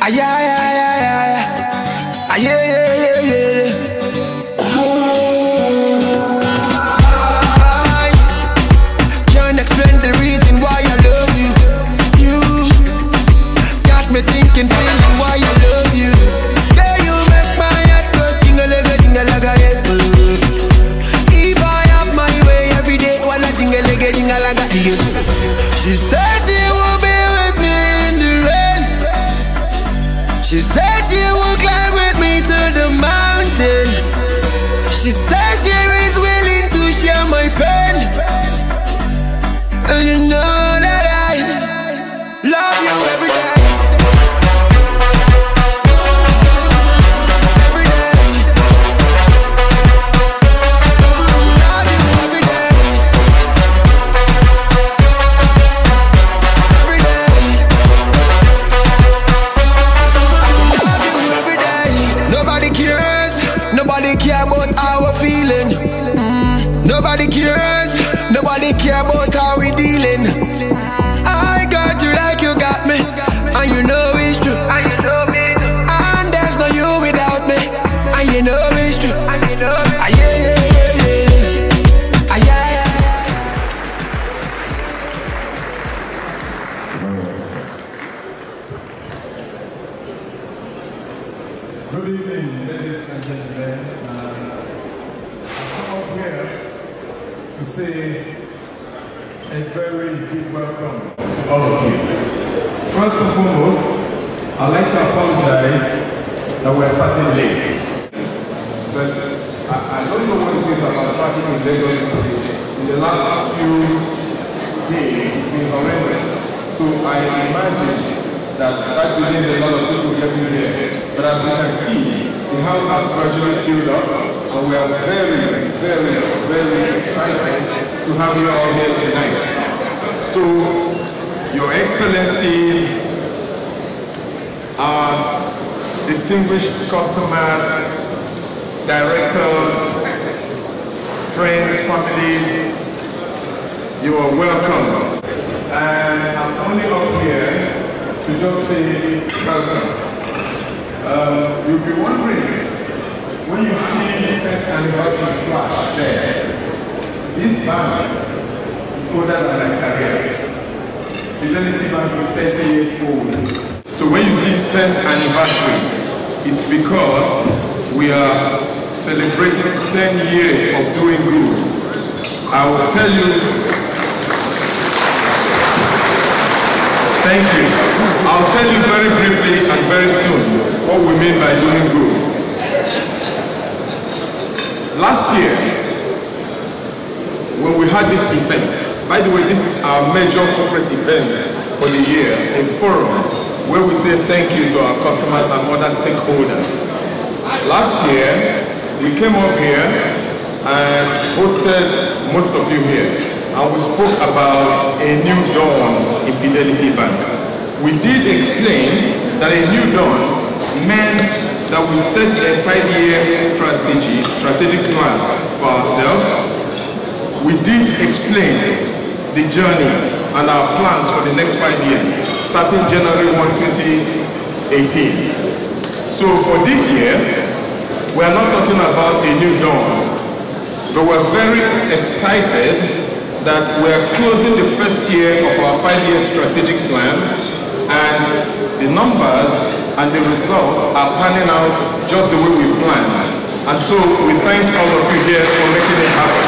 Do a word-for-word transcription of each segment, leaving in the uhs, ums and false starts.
Ah, yeah, yeah, yeah, yeah, yeah. Ah, yeah, yeah, yeah, yeah. I can't explain the reason why I love you. You got me thinking, feeling why I love you. Girl, you make my heart go tingle-a-ga, tingle-a-ga, yeah. If I have my way every day, wanna tingle-a-ga, tingle-a-ga, yeah. She says she will be with me in the rain. She says she will climb with me to the mountain. She says she is willing to share my pain. And you know that I love you every day. Every day. Love you every day. Every day. Love you every day. Nobody cares. Nobody care about how we're feeling. Mm. Nobody cares. Nobody care about how we dealing. I got you like you got me, and you know it's true. And you know me too. And there's no you without me, and you know it's true. And you know me. Ah, yeah, yeah, yeah, yeah. Ah, yeah, yeah, yeah. Good evening, ladies and gentlemen. Uh, I've come here to say a very big welcome to all of you. First and foremost, I'd like to apologize that we're starting late. But I, I don't know what it is about traffic in Lagos. In the last few days, it's been horrendous. So I imagine that that delayed a lot of people getting here. But as you can see, the house has gradually filled up, and we are very, very, very excited to have you all here tonight. So, Your Excellencies, our distinguished customers, directors, friends, family, you are welcome. And I'm only up here to just say welcome. Um, you'll be wondering, when you see the tenth anniversary flash there, this bank is older than my career. Fidelity Bank is thirty years old. So when you see tenth anniversary, it's because we are celebrating ten years of doing good. I will tell you, thank you. I'll tell you very briefly and very soon what we mean by doing good. Last year, when we had this event, by the way, this is our major corporate event for the year, a forum where we say thank you to our customers and other stakeholders. Last year, we came up here and hosted most of you here, and we spoke about a new dawn in Fidelity Bank. We did explain that a new dawn meant that we set a five-year strategy, strategic plan for ourselves. We did explain the journey and our plans for the next five years, starting January first, twenty eighteen. So for this year, we are not talking about a new dawn, but we're very excited that we're closing the first year of our five-year strategic plan, and the numbers and the results are panning out just the way we planned. And so we thank all of you here for making it happen.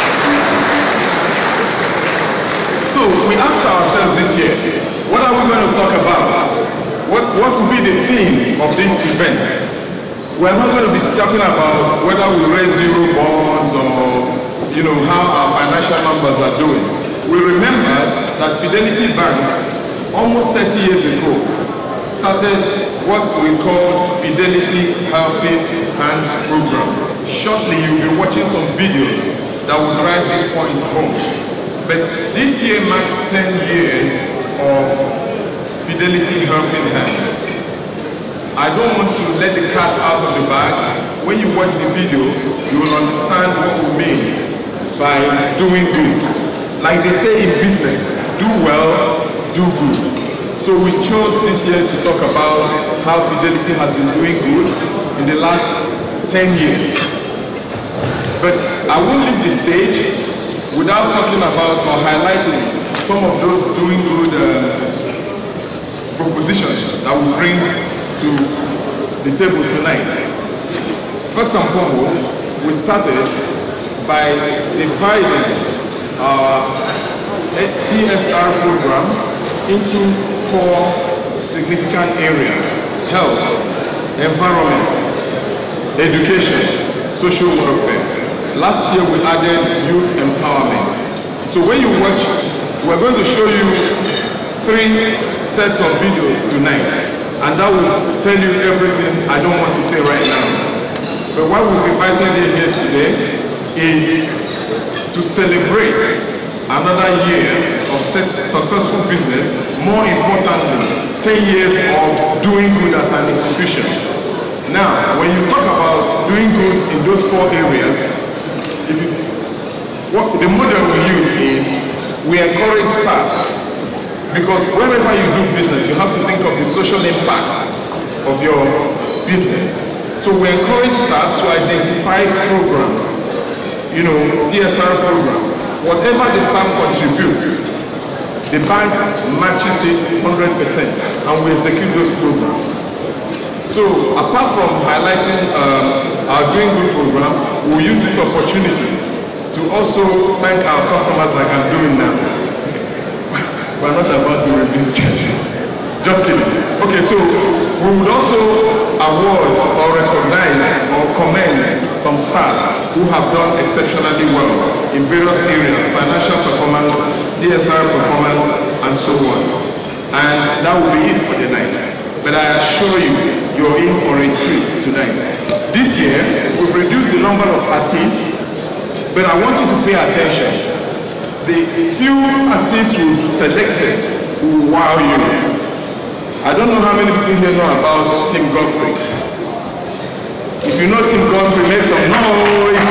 So we asked ourselves this year, what are we going to talk about? What, what could be the theme of this event? We're not going to be talking about whether we raise zero bonds or, you know, how our financial numbers are doing. We remember that Fidelity Bank, almost thirty years ago, started what we call Fidelity Helping Hands Program. Shortly, you'll be watching some videos that will drive this point home. But this year marks ten years of Fidelity Helping Hands. I don't want to let the cat out of the bag. When you watch the video, you will understand what we mean by doing good. Like they say in business, do well, do good. So we chose this year to talk about how Fidelity has been doing good in the last ten years. But I won't leave the stage without talking about or highlighting some of those doing good uh, propositions that we bring to the table tonight. First and foremost, we started by dividing our C S R program into four significant areas: health, environment, education, social welfare. Last year we added youth empowerment. So when you watch, we're going to show you three sets of videos tonight, and that will tell you everything I don't want to say right now. But what we've invited you here today is to celebrate another year of successful business, more importantly, ten years of doing good as an institution. Now, when you talk about doing good in those four areas, if you, what the model we use is we encourage staff, because wherever you do business, you have to think of the social impact of your business. So we encourage staff to identify programs, you know, C S R programs. Whatever the staff contribute, the bank matches it one hundred percent, and we execute those programs. So apart from highlighting uh, our doing good programs, we'll use this opportunity to also thank our customers like I'm doing now. We're not about to reduce charge. Just kidding. Okay, so we would also award or recognize or commend some staff who have done exceptionally well in various areas: financial performance, C S R performance, and so on. And that will be it for the night. But I assure you, you're in for a treat tonight. This year, we've reduced the number of artists, but I want you to pay attention. The few artists we've selected will wow you. I don't know how many people here know about Tim Godfrey. If you know Tim Godfrey, make some noise.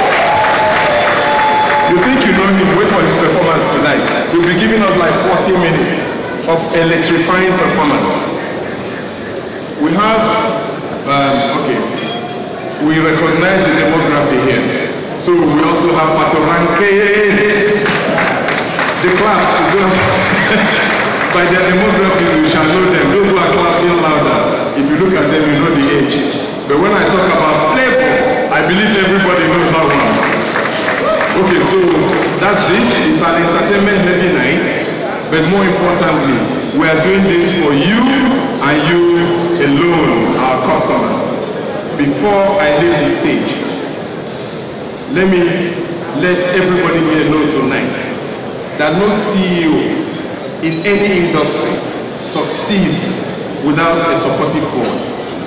You think you know him, wait for his performance tonight. He'll be giving us like forty minutes of electrifying performance. We have, um, okay, we recognize the demography here. So we also have Patoranke. The clap, by their demography, we shall know them. Those who are clapping louder, if you look at them, you know the age. But when I talk about flavor, I believe everybody knows that one. Okay, so that's it. It's an entertainment heavy night. But more importantly, we are doing this for you and you alone, our customers. Before I leave the stage, let me let everybody here know tonight that no C E O in any industry succeeds without a supportive board.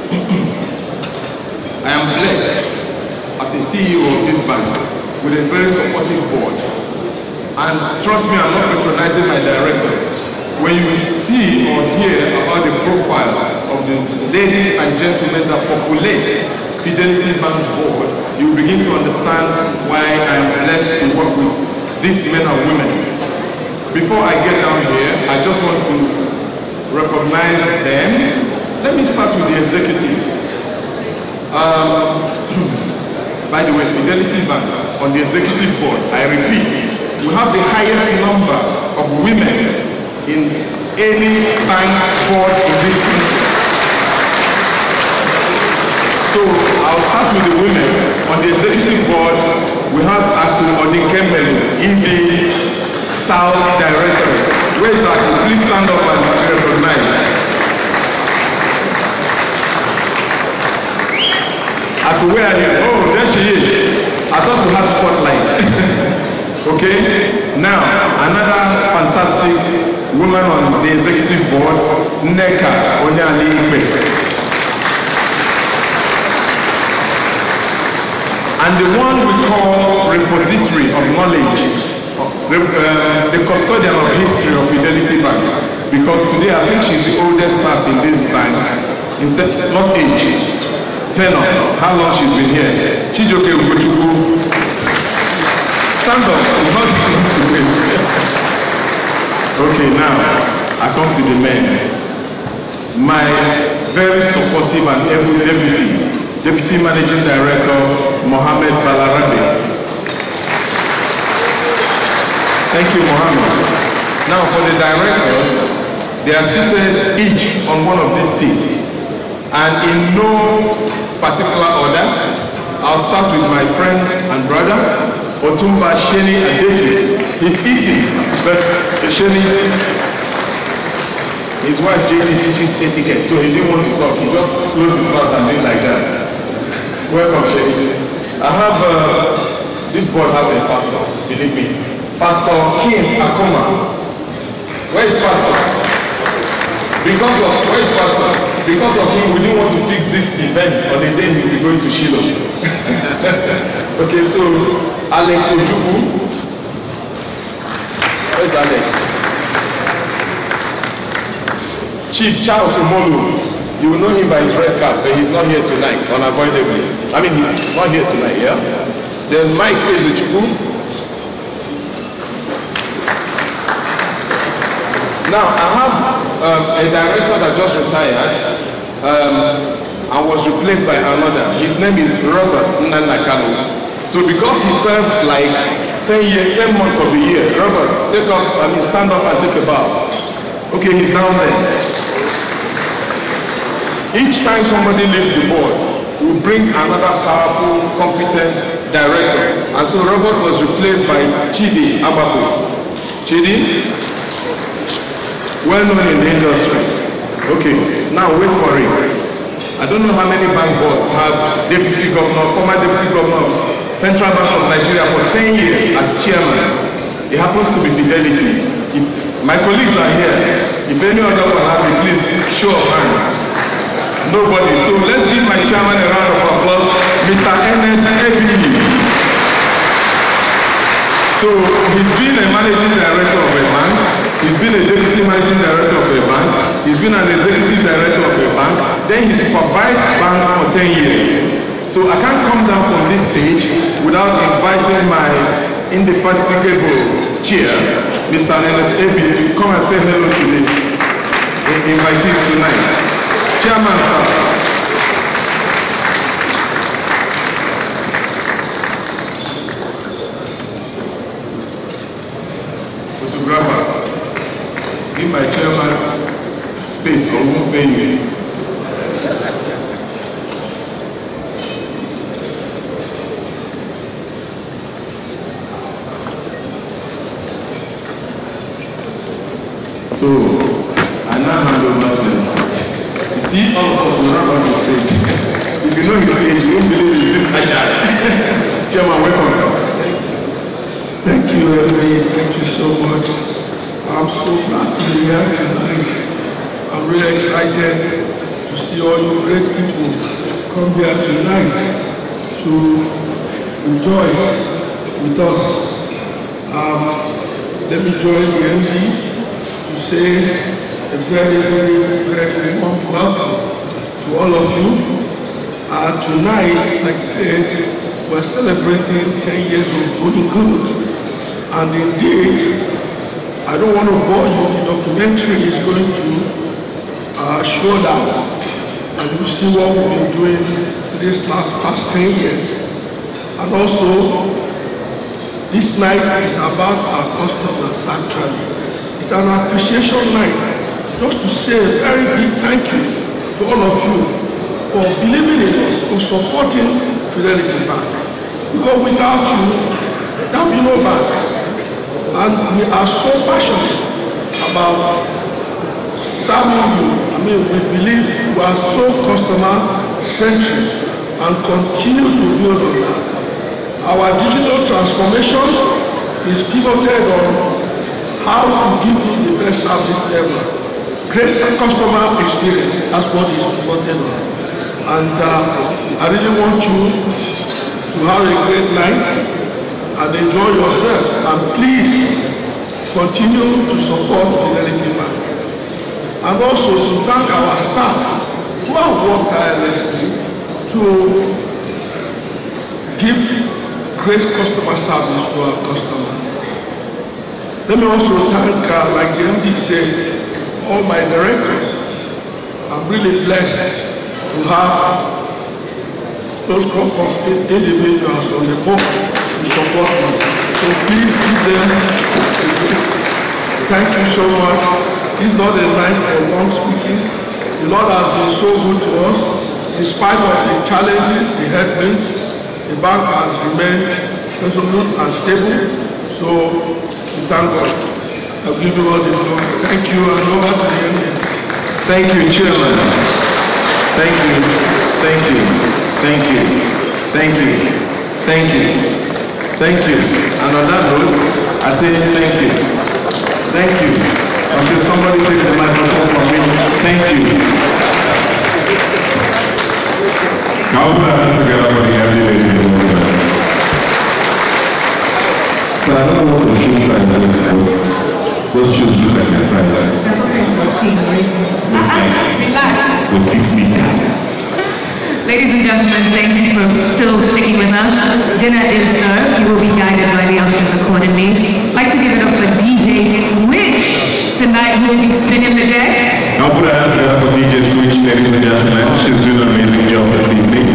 I am blessed as a C E O of this bank with a very supportive board. And trust me, I'm not patronizing my directors. When you see or hear about the profile of the ladies and gentlemen that populate Fidelity Bank's board, you begin to understand why I am blessed to work with these men and women. Before I get down here, I just want to recognize them. Let me start with the executives. Um, by the way, Fidelity Bank, on the executive board, I repeat, we have the highest number of women in any bank board in this country. So I'll start with the women. On the executive board, we have Eko Hotel in the South Director. Where is Eko? Please stand up and be recognized. Eko, where are you? Oh, there she is. I thought we had spotlight. Okay? Now, another fantastic woman on the executive board, Neka Onyali. And the one we call repository of knowledge, uh, the custodian of history of Fidelity Bank, because today I think she's the oldest staff in this bank, in not age, tenure, how long she's been here. Chijoke Ugochukwu, stand up, it's not enough to wait. Okay, now I come to the men. My very supportive and able deputy, Deputy Managing Director, Mohammed Balarabe. Thank you, Mohammed. Now for the directors, they are seated each on one of these seats. And in no particular order, I'll start with my friend and brother, Otumba Sheni Adeti. He's eating, but Sheni, his wife J D teaches etiquette, so he didn't want to talk. He just closed his mouth and did like that. Welcome, Sheni. I have, uh, this board has a pastor, believe me. Pastor Kings Akoma. Where is Pastor? Because of, where is Pastor? Because of him, we didn't want to fix this event on the day he will be going to Shiloh. Okay, so Alex Ojubu. Where is Alex? Chief Charles Omolu. You will know him by his red cap, but he's not here tonight, unavoidably. I mean, he's not here tonight, yeah? Then Mike is the Chubu. Now, I have um, a director that just retired um, and was replaced by another. His name is Robert Nnanakalu. So because he served like ten, year, ten months of the year, Robert, take up, I mean, stand up and take a bow. Okay, he's down there. Each time somebody leaves the board, we bring another powerful, competent director. And so Robert was replaced by Chidi Abapo. Chidi? Well known in the industry. Okay, now wait for it. I don't know how many bank boards have deputy governor, former deputy governor of Central Bank of Nigeria for ten years as chairman. It happens to be Fidelity. If my colleagues are here, if any other one has it, please show of hands. Nobody. So let's give my chairman a round of applause, Mister Ernest Ebili. So he's been a managing director of a bank. He's been a deputy managing director of a bank. He's been an executive director of a bank. Then he supervised banks for ten years. So I can't come down from this stage without inviting my indefatigable chair, Mister Ernest Ebi, to come and say hello to me. The invitees tonight. Chairman, sir. Photographer. Give my chairman space or won't pay me. So, I now hand over to him. You see, all of us will run on the stage. If you know his age, you won't believe he's this agile. Chairman, welcome, sir. Thank you, Eddie. Thank you so much. I'm so glad to be here tonight. I'm really excited to see all you great people come here tonight to rejoice with us. Um, let me join the M D to say a very, very, very warm welcome to all of you. Uh, tonight, like I said, we're celebrating ten years of Good Good. And indeed, I don't want to bore you. The documentary is going to uh, show that, and you see what we've been doing this last past ten years. And also, this night is about our customers actually. It's an appreciation night, just to say a very big thank you to all of you for believing in us, for supporting Fidelity Bank. Because without you, there will be no bank. And we are so passionate about serving you. I mean, we believe we are so customer-centric and continue to build on that. Our digital transformation is pivoted on how to give you the best service ever. Great customer experience, that's what is pivoted on. And uh, I really want you to have a great night and enjoy yourself, and please continue to support Fidelity Bank. And also to thank our staff who have worked tirelessly to give great customer service to our customers. Let me also thank, uh, like the M D said, all my directors I'm really blessed to have those couple of individuals on the board to support me. So please give them a gift. Thank you so much. It's not a night for long speeches. The Lord has been so good to us. In spite of the challenges, the headwinds, the bank has remained resolute and stable. So we thank God. I'll give you all the glory. Thank you, and over to the end. Thank you, Chairman. Thank you. Thank you. Thank you. Thank you. Thank you. Thank you. And on that note, I say thank you. Thank you. Until somebody takes the microphone from me. Thank you. I'll put our hands together for the every ladies and gentlemen. So I don't know what the shoe size is, but those shoes look like my size. That's okay, it's fourteen, right? Relax. Will fix me down. Ladies and gentlemen, thank you for still sticking with us. Dinner is served. You will be guided by the ushers accordingly. I'd like to give it up for D J Switch. Tonight we'll be spinning the decks. I'll put our hands together for D J Switch, ladies and gentlemen. She's doing an amazing job this evening.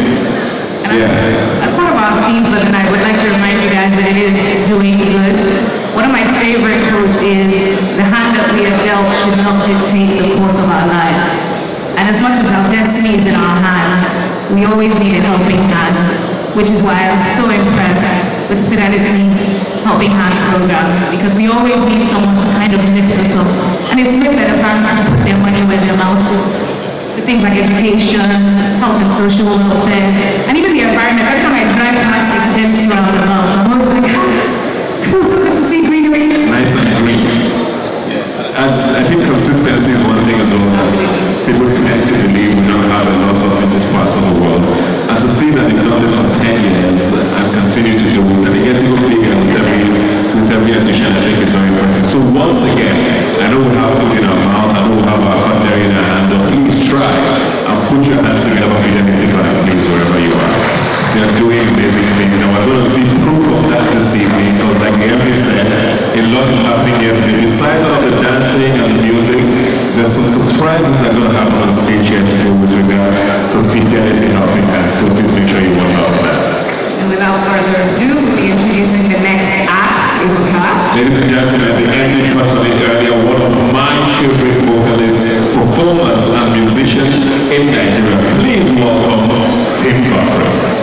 Yeah. As part of our theme for tonight, we'd like to remind you guys that it is doing good. One of my favorite quotes is, the hand that we are dealt should not dictate the course of our lives. And as much as our destiny is in our hands, we always need a helping hand, which is why I'm so impressed with Fidelity Helping Hands program, because we always need someone to kind of lift us up. And it's good that a bank can put their money where their mouth is. With things like education, health and social welfare, and even the environment. Every time I drive past extends roundabouts, I'm always like, it feels so good to see greenery. Nice and green. And I think consistency is one thing as well that people tend to believe we don't have a lot of in this part of the world. And to see that they've done this for ten years and continue to do it, and it gets even bigger with every, with every addition, I think it's very important. So once again, I know we have food in our mouth, I know we have our cutlery in our hands, but please try and put your hands together for Fidelity Bank, please, wherever you are. They are doing amazing things, and we're going to see proof of that this evening, because like Gary said, a lot is happening yesterday. Besides all the dancing and the music, there's some surprises that are going to happen on stage here today with regards to Fidelity Helping Hands, so please make sure you watch out for that. And without further ado, we'll be introducing the next act, Eko. Ladies and gentlemen, the ending touch on it earlier, one of my favorite vocalists, performers and musicians in Nigeria. Please welcome Tim Buffalo.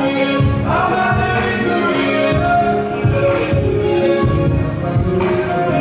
I'm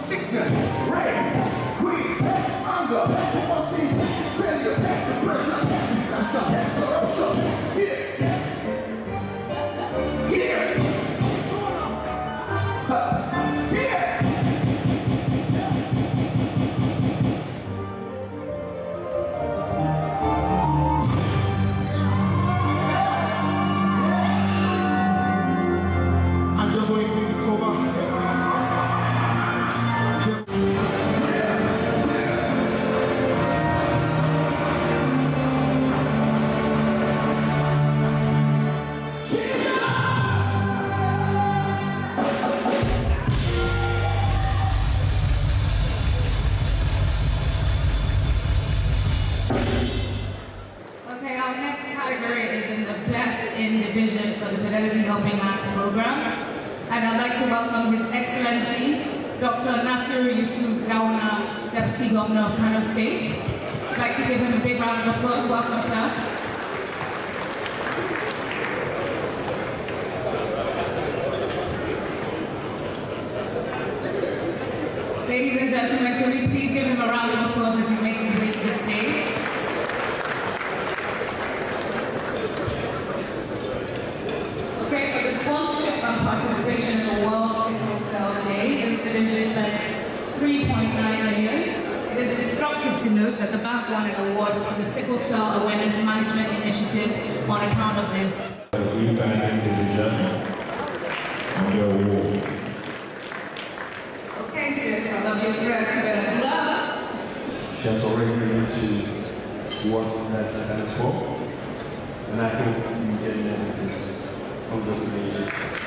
sickness, rain, grief, anger, poverty, failure, depression, disaster, exhaustion, fear. Fear. Fear. I'm just waiting for this over. Okay, our next category is in the Best in Division for the Fidelity Helping Hands program. And I'd like to welcome His Excellency, Doctor Nasiru Yusuf Gawuna, Deputy Governor of Kano State. I'd like to give him a big round of applause. Welcome, sir. Ladies and gentlemen, can we please give him a round of applause as he makes his way to the stage? Okay, for the sponsorship and participation in the World Sickle Cell Day, this division spent three point nine million dollars. It is instructed to note that the bank won an award from the Sickle Cell Awareness Management Initiative on account of this. We bank division on your award. Okay, sis, I love your dress. You better love. She has already begun to what that stands for, and I think you get more of this. Congratulations.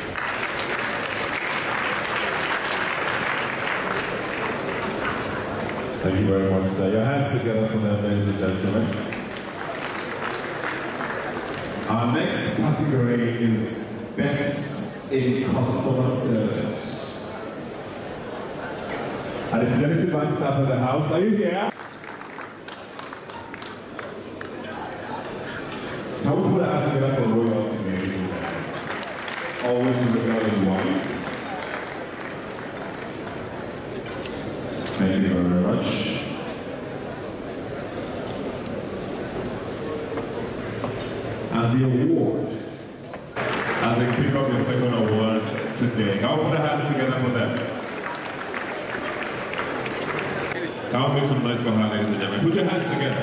Thank you very much, sir. Your hands together for them, ladies and gentlemen. Our next category is Best in Customer Service. And the Fidelity Bank staff of the house, are you here? Can we put our hands together for royalty, ladies and gentlemen? Always in the in white. Thank you very much. And the award, as they pick up the second award today. Can we put our hands together for them? Can we make some noise for her, ladies and gentlemen? Put your hands together.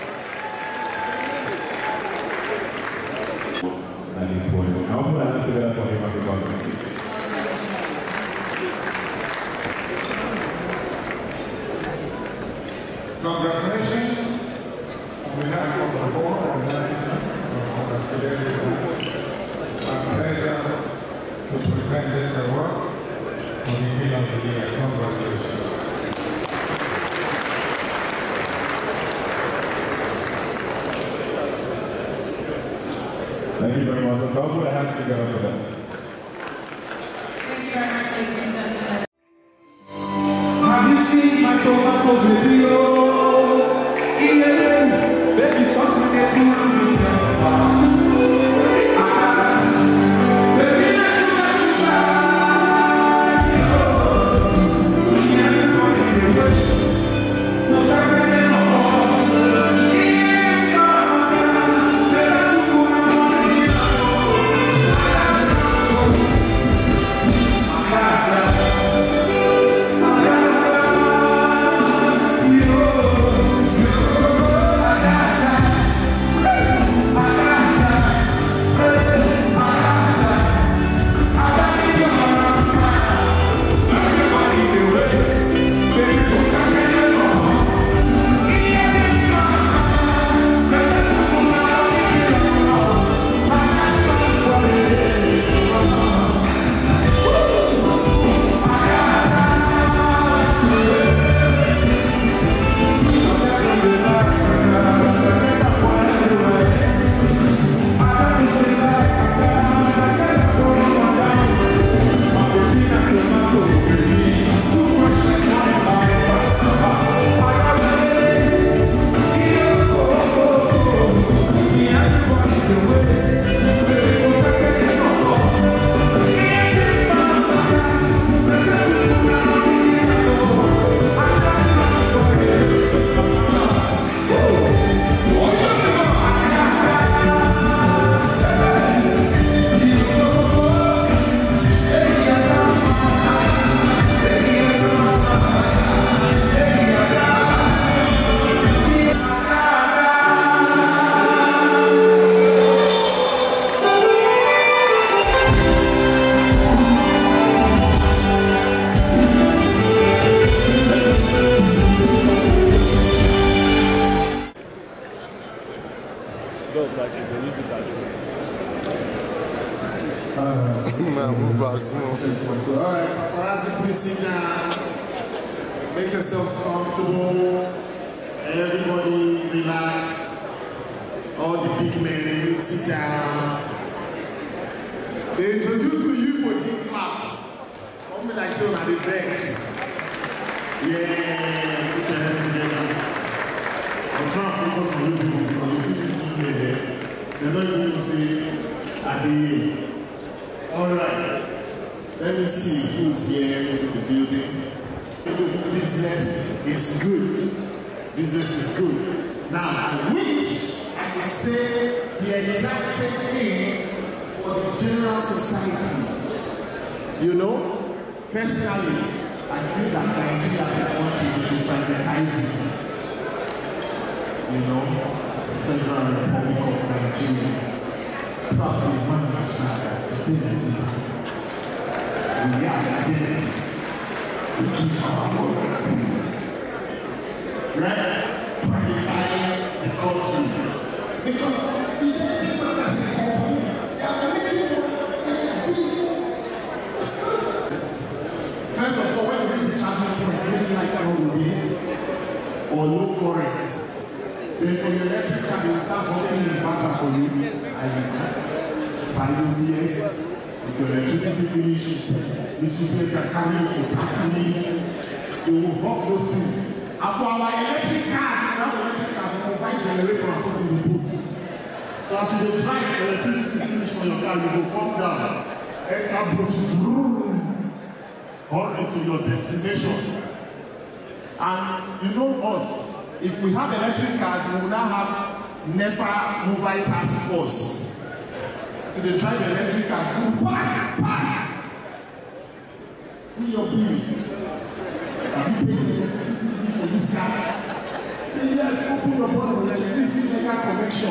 And important. Can we put our hands together for him as a government? Congratulations on behalf of the board and management of the Fidelity Bank. It's my pleasure to present this award for the Deal of the Year. Congratulations. Thank you very much. Let's all put our hands together for them. Thank you very much, ladies and gentlemen. Have you seen my tomato video? Yeah, baby, something that you need to baby, let's no, no, Yeah, move back, move. So, all right, paparazzi, please sit down. Make yourselves comfortable. Everybody relax. All the big men, sit down. They introduce to you for hip clap. Come like so at the best. Yeah, put your hands together. I'm trying to focus on you people because you see people there. They're not even going to say, at the end. Alright, let me see who's here, who's in the building. Business is good. Business is good. Now, I wish I could say the exact same thing for the general society. You know, personally, I feel that Nigeria as a country should privatize it. You know, Federal Republic of Nigeria. Probably one national fidelity. We are fidelity. We keep our word. Right? Privatize the country. Because fidelity not as a company. They are making a business. First of all, when you reach the charging point, maybe like someone will be or low current. Then for your electric car, they will start working in battery for you. By the V S, if your electricity finishes, the suppliers can carry you for thirty minutes. They will block those things. And for our electric cars, we have electric cars, we will buy generator and put in the boot. So as you drive, electricity finish for your car, you will come down, enter boot, hurry to your destination. And you know us, if we have electric cars, we will now have NEPA mobile task force. So they drive the electric car, go back, back. Who your bill? Have you paid the electricity for this car? Say yes, open your bottle, this is legal connection.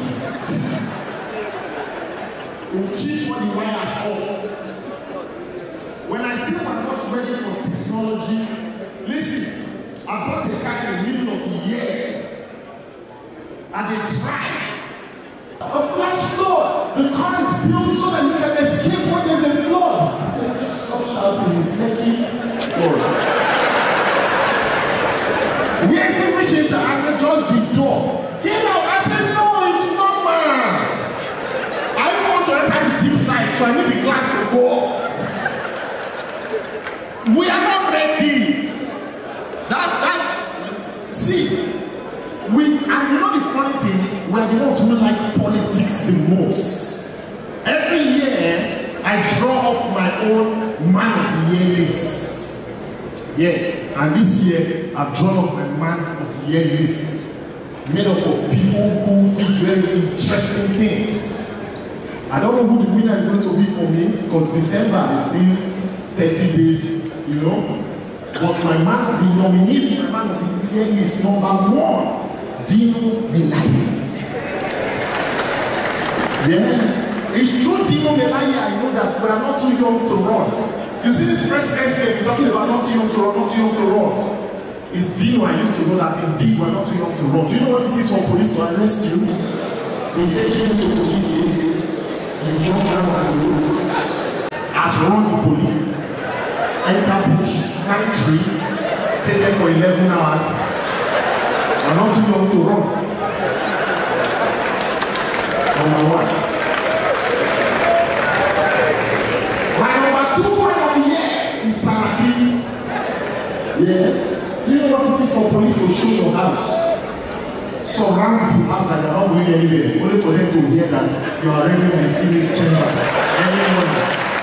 We'll change what the wires off. When I say I'm not ready for technology, listen, I bought a car in the middle of the year. And they drive. A flash flood. The car is built so that you can escape when there's a flood. I said, just stop shouting, it's making flood. Where is it reaching? I said, just the door. Get out. I said, no, it's not mine. I want to enter the deep side, so I need the glass to go. We are not ready. That, that's, see. We, and you know the funny thing, we are the ones who like politics the most. Every year, I draw up my own man of the year list. Yeah, and this year, I've drawn up my man of the year list. Made up of people who did very interesting things. I don't know who the winner is going to be for me, because December is still thirty days, you know. But my man of the nominees for my man of the year list, number one. Dino Melaya. Yeah, it's true, Dino Melaya. I know that we are not too young to run. You see this press escape talking about not too young to run, not too young to run. It's Dino. I used to know that indeed we are not too young to run. Do you know what it is for police to arrest you? They take you to police station, you jump down on the road, outrun the police, enter bush, climb tree, stay there for eleven hours. I'm not too young to run. Number one. My number two one of the year is Saraki. Yes. Do you know what it is for police to show your house? Surround the house that you're not going anywhere. Only for them to hear that you are already in the secret chambers. Anyone.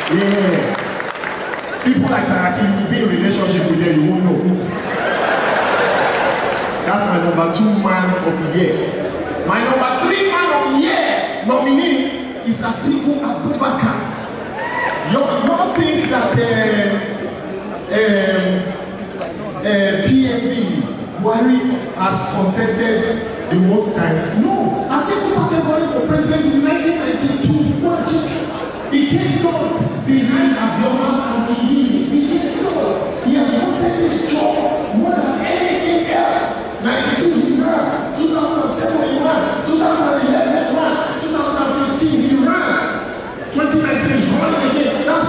Yeah. People like Saraki, you be in a relationship with them, you won't know. That's my number two man of the year. My number three man of the year nominee is Atiku Abubakar. You don't think that uh, um, uh, P M P Buhari has contested the most times? No. Atiku started running for president in nineteen ninety-two. He came down behind Abiola and Kiyi. He came down. He has wanted this job more than anything else. ninety-two he ran, two thousand seven he ran, two thousand eleven he ran, two thousand fifteen he ran, twenty nineteen he's running again. That's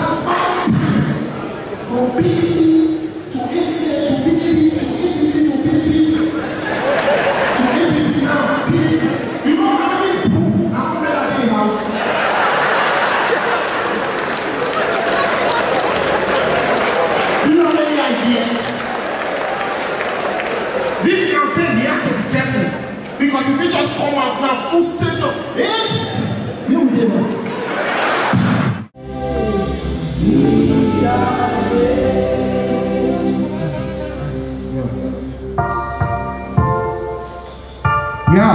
if we just come out now, full stadium. Eh? You will give up. Yeah.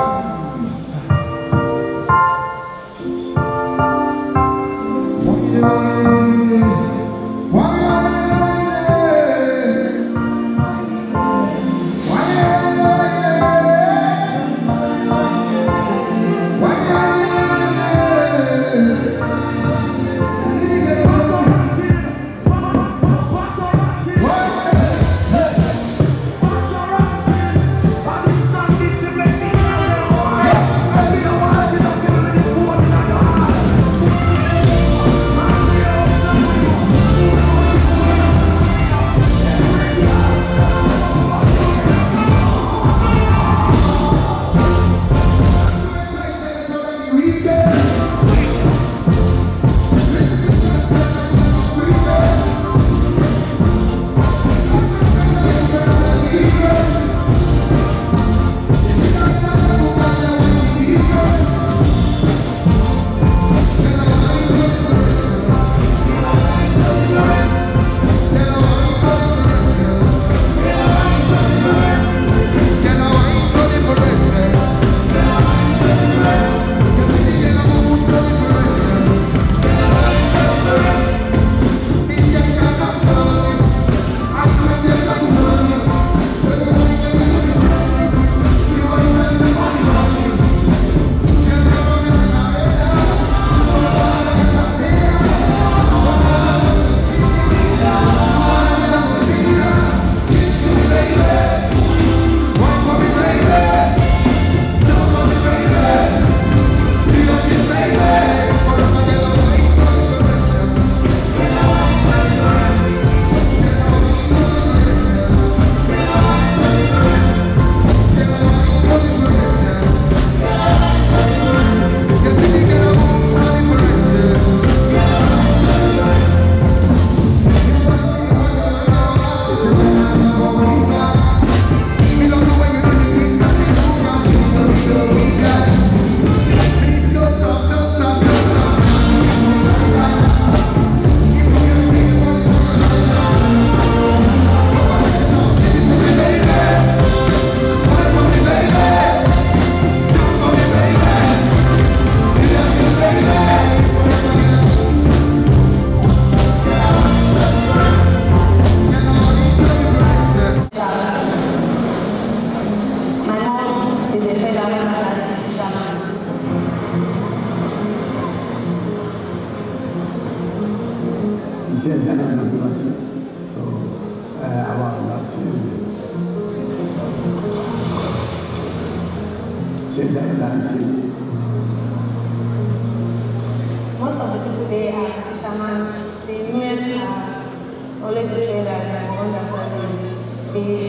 Most of the people there are fishermen. The women are always trained as understanding fish.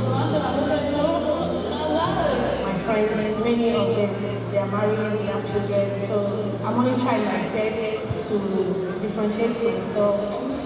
My friends, many of them, they are married, they have children. So I'm only trying my best to differentiate myself.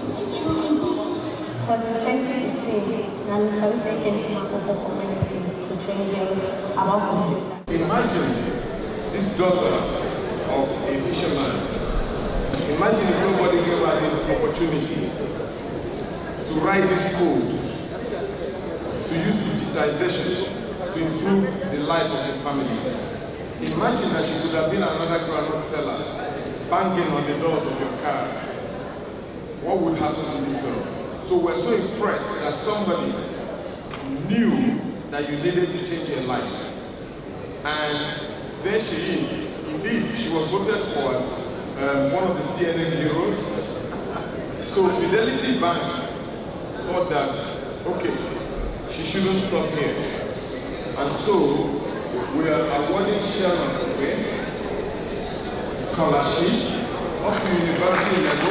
For twenty fifteen, I'm soliciting to my local community to train girls about computer. Imagine this daughter of a fisherman. Imagine if nobody gave her this opportunity to write this code, to use digitization to improve the life of the family. Imagine that she could have been another groundnut seller, banging on the doors of your cars. What would happen to this girl? So we're so impressed that somebody knew that you needed to change your life. And there she is. Indeed, she was voted for as um, one of the C N N heroes. So Fidelity Bank thought that, okay, she shouldn't stop here. And so we are awarding Sharon, okay, scholarship up to university level.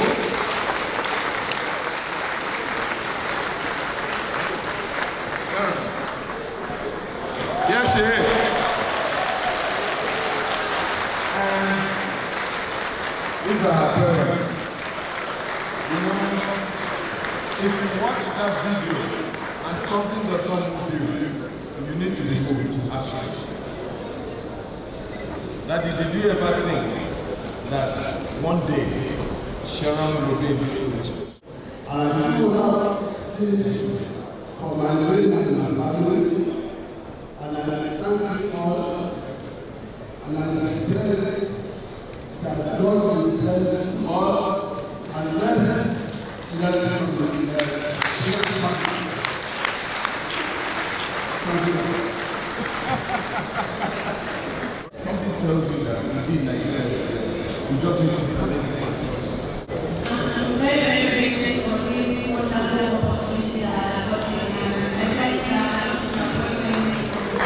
Here she is. And these are her parents. You know, if you watch that video and something does not move you, you need to be moved, actually. Daddy, did you ever think that one day Sharon will be in this position? And I do have this for my lady and my family, and I thank you all, and I say that God will bless you all, and let's let them be there. Thank you. Something tells you that we did Nigeria, we just need to be connected. I'm very, very grateful for this wonderful opportunity that I have gotten, and I thank God for supporting me.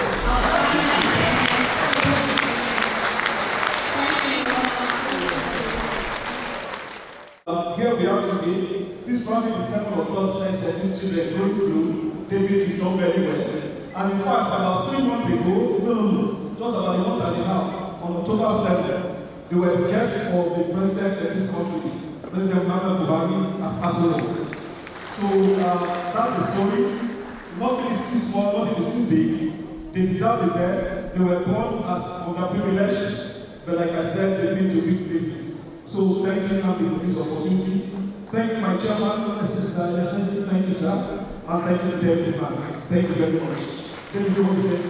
Uh, here we are today. This family is seven of us said that these children going through, they will become very well. And in fact, about three months ago, no, no, no, just about a month and a half, on October seventh, they were the guests of the president of this country, President Muhammad Buhari at Asoro. So uh, that's the story. Nothing is too small, nothing is too big. They deserve the best. They were born as underprivileged, but like I said, they've been to big places. So thank you, Nabi, for this opportunity. Thank you, my chairman, Mister Thank you, sir. And thank you, Fidelity Bank. Thank you very much. Thank you for the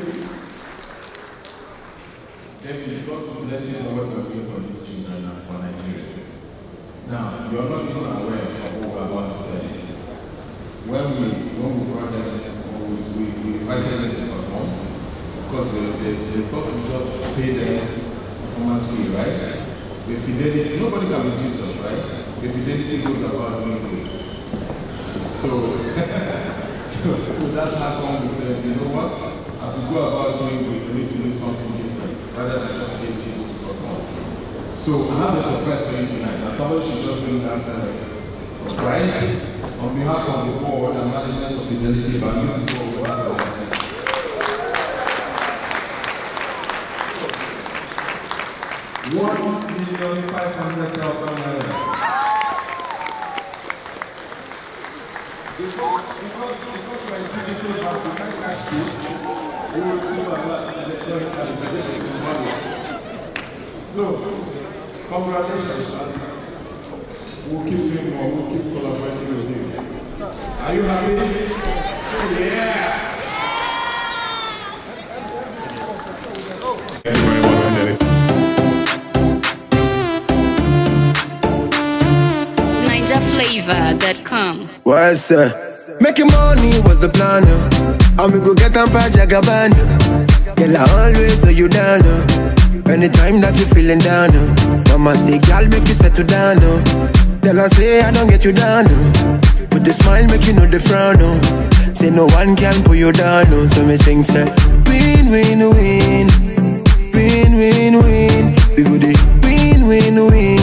David, God bless you for what you're doing for these children and for Nigeria. Now, you're not even aware of what we're about to tell you. When we, when we brought them, we, we, we invited them to perform, of course, they, they, they thought we just pay them performance fee, right? The Fidelity, nobody can be Jesus, right? The Fidelity goes about doing good. So, so, so that's how come we said, you know what? As we go about doing good, we need to do something different, rather than just get people to perform. So I have a surprise for you tonight. I thought we should just bring that uh, surprise. On behalf of the board and management of Fidelity Bank, this is what we have. One million five hundred thousand naira. Because, because, because we are digital bank, we can't cash this. We will receive a lot electronically, but this is the money. So, congratulations, and we'll keep doing more, we'll keep collaborating with you. Are you happy? Yeah! Flavor dot com. What's up? Making money was the plan, uh. And we go get them by Jagaban. Girl, I always hold you down, uh. Anytime that you feeling down, uh. Mama say, girl, make you settle down, uh. Tell her say, I don't get you down, uh. With the smile, make you know the frown, uh. Say no one can pull you down, uh. So me sing, say, win, win, win. Win, win, win. We go the win, win, win.